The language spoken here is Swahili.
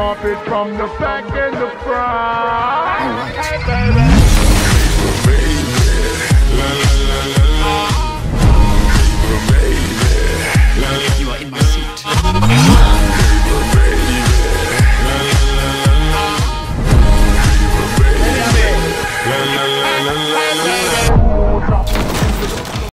mop it from the back and the front. All right. Hey, baby.